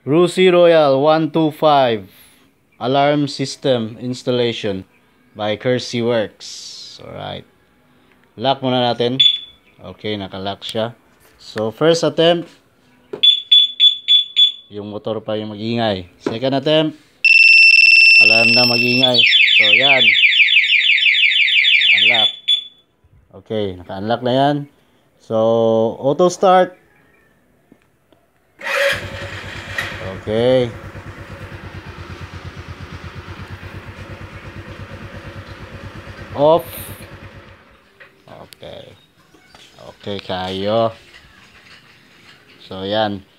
Rusi Royal 125 Alarm System Installation by Kersey Works. Alright. Lock muna natin. Okay, nakalock siya. So, first attempt, yung motor pa yung mag-ingay. Second attempt, alarm na mag-ingay. So, yan. Unlock. Okay, naka-unlock na yan. So, auto start. Okay. Off. Okay. Okay, kayo. So, yan.